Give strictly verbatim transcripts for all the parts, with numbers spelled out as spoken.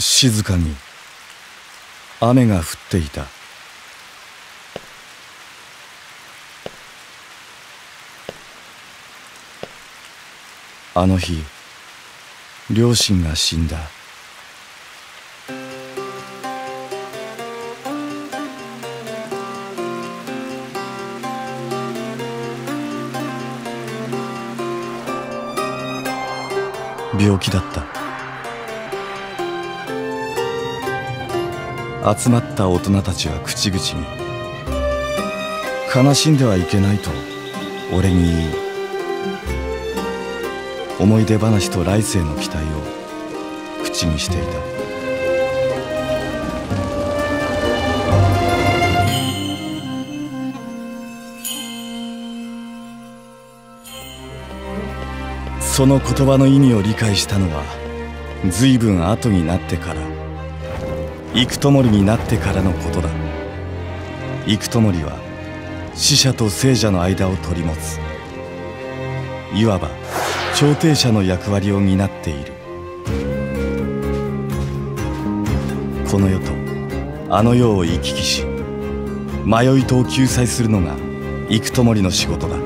静かに雨が降っていた。あの日、両親が死んだ。病気だった。集まった大人たちは口々に悲しんではいけないと俺に言い、思い出話と来世の期待を口にしていた。その言葉の意味を理解したのは随分後になってから、幾ともりになってからのことだ。幾ともりは死者と生者の間を取り持つ、いわば調停者の役割を担っている。この世とあの世を行き来し、迷いとを救済するのが幾ともりの仕事だ。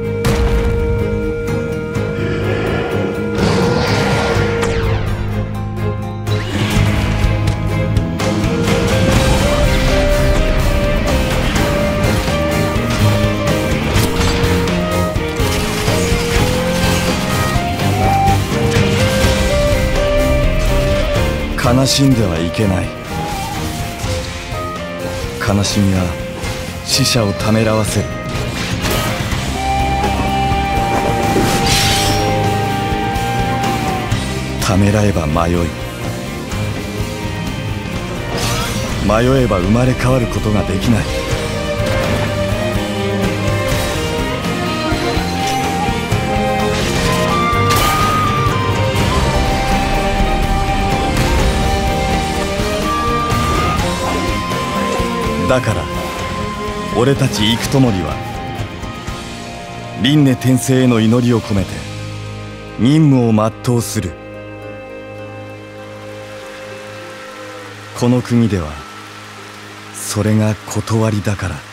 悲しんではいけない。悲しみは死者をためらわせる。ためらえば迷い、迷えば生まれ変わることができない。だから俺たち幾ともりは輪廻転生への祈りを込めて任務を全うする。この国ではそれが断りだから。